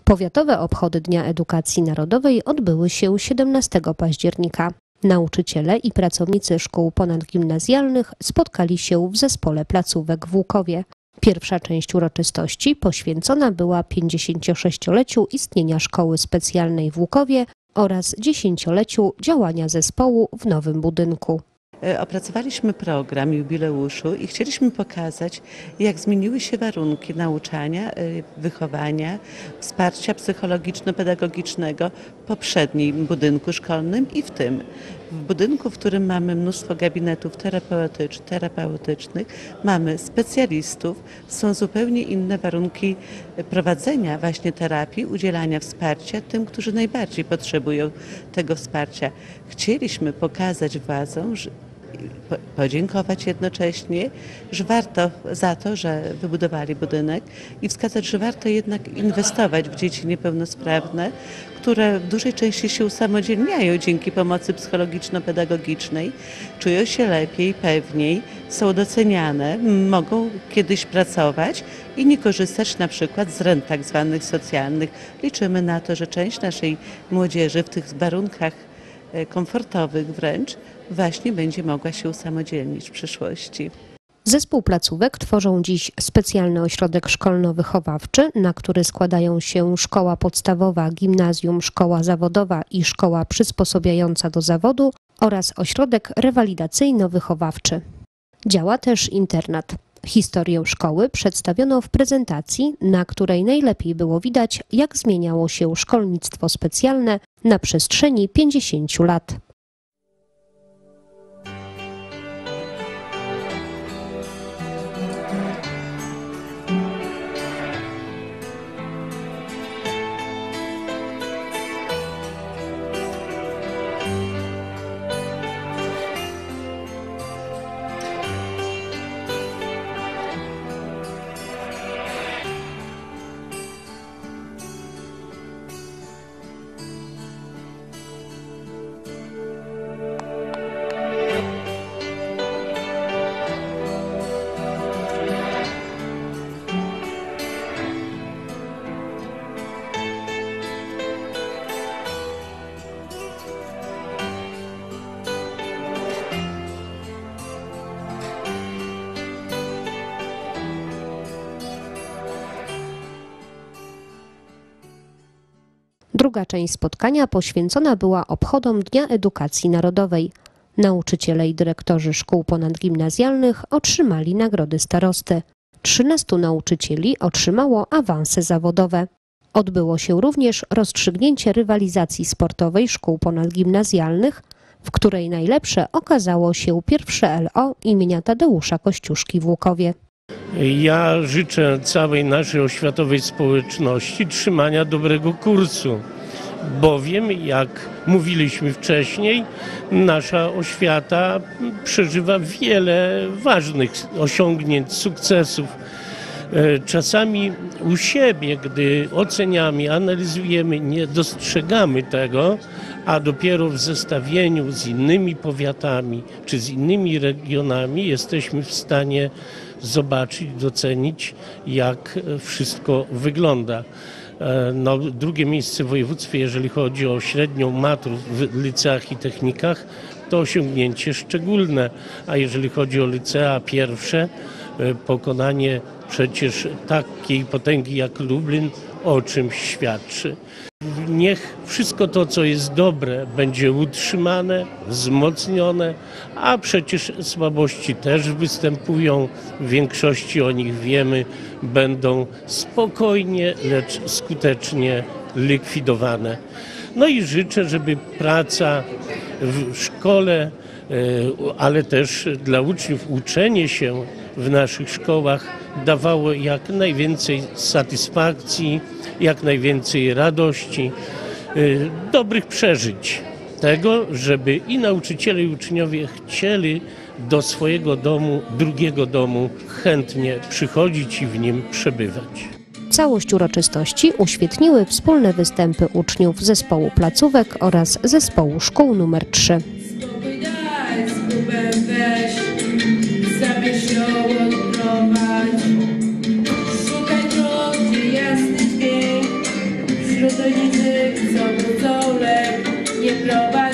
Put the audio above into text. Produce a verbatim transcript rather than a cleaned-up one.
Powiatowe obchody Dnia Edukacji Narodowej odbyły się siedemnastego października. Nauczyciele i pracownicy szkół ponadgimnazjalnych spotkali się w zespole placówek w Łukowie. Pierwsza część uroczystości poświęcona była pięćdziesięciosześcioleciu istnienia Szkoły Specjalnej w Łukowie oraz dziesięcioleciu działania zespołu w nowym budynku. Opracowaliśmy program jubileuszu i chcieliśmy pokazać, jak zmieniły się warunki nauczania, wychowania, wsparcia psychologiczno-pedagogicznego w poprzednim budynku szkolnym i w tym. W budynku, w którym mamy mnóstwo gabinetów terapeutycz, terapeutycznych, mamy specjalistów, są zupełnie inne warunki prowadzenia właśnie terapii, udzielania wsparcia tym, którzy najbardziej potrzebują tego wsparcia. Chcieliśmy pokazać władzom, że podziękować jednocześnie, że warto za to, że wybudowali budynek i wskazać, że warto jednak inwestować w dzieci niepełnosprawne, które w dużej części się usamodzielniają dzięki pomocy psychologiczno-pedagogicznej, czują się lepiej, pewniej, są doceniane, mogą kiedyś pracować i nie korzystać na przykład z rent tak zwanych socjalnych. Liczymy na to, że część naszej młodzieży w tych warunkach komfortowych wręcz właśnie będzie mogła się usamodzielnić w przyszłości. Zespół placówek tworzą dziś specjalny ośrodek szkolno-wychowawczy, na który składają się szkoła podstawowa, gimnazjum, szkoła zawodowa i szkoła przysposobiająca do zawodu oraz ośrodek rewalidacyjno-wychowawczy. Działa też internat. Historię szkoły przedstawiono w prezentacji, na której najlepiej było widać, jak zmieniało się szkolnictwo specjalne na przestrzeni pięćdziesięciu lat. Druga część spotkania poświęcona była obchodom Dnia Edukacji Narodowej. Nauczyciele i dyrektorzy szkół ponadgimnazjalnych otrzymali nagrody starosty. trzynastu nauczycieli otrzymało awanse zawodowe. Odbyło się również rozstrzygnięcie rywalizacji sportowej szkół ponadgimnazjalnych, w której najlepsze okazało się pierwsze L O imienia Tadeusza Kościuszki w Łukowie. Ja życzę całej naszej oświatowej społeczności trzymania dobrego kursu, bowiem, jak mówiliśmy wcześniej, nasza oświata przeżywa wiele ważnych osiągnięć, sukcesów. Czasami u siebie, gdy oceniamy, analizujemy, nie dostrzegamy tego, a dopiero w zestawieniu z innymi powiatami czy z innymi regionami jesteśmy w stanie zobaczyć, docenić, jak wszystko wygląda. No, drugie miejsce w województwie, jeżeli chodzi o średnią matur w liceach i technikach, to osiągnięcie szczególne, a jeżeli chodzi o licea pierwsze, pokonanie przecież takiej potęgi jak Lublin o czymś świadczy. Niech wszystko to, co jest dobre, będzie utrzymane, wzmocnione, a przecież słabości też występują, w większości o nich wiemy, będą spokojnie, lecz skutecznie likwidowane. No i życzę, żeby praca w szkole, ale też dla uczniów uczenie się w naszych szkołach dawało jak najwięcej satysfakcji, jak najwięcej radości, dobrych przeżyć. Tego, żeby i nauczyciele, i uczniowie chcieli do swojego domu, drugiego domu chętnie przychodzić i w nim przebywać. Całość uroczystości uświetniły wspólne występy uczniów zespołu placówek oraz zespołu szkół numer trzy. Szukaj drogi, jasny dźwięk, Metodity są budzą lek, nie prowadź.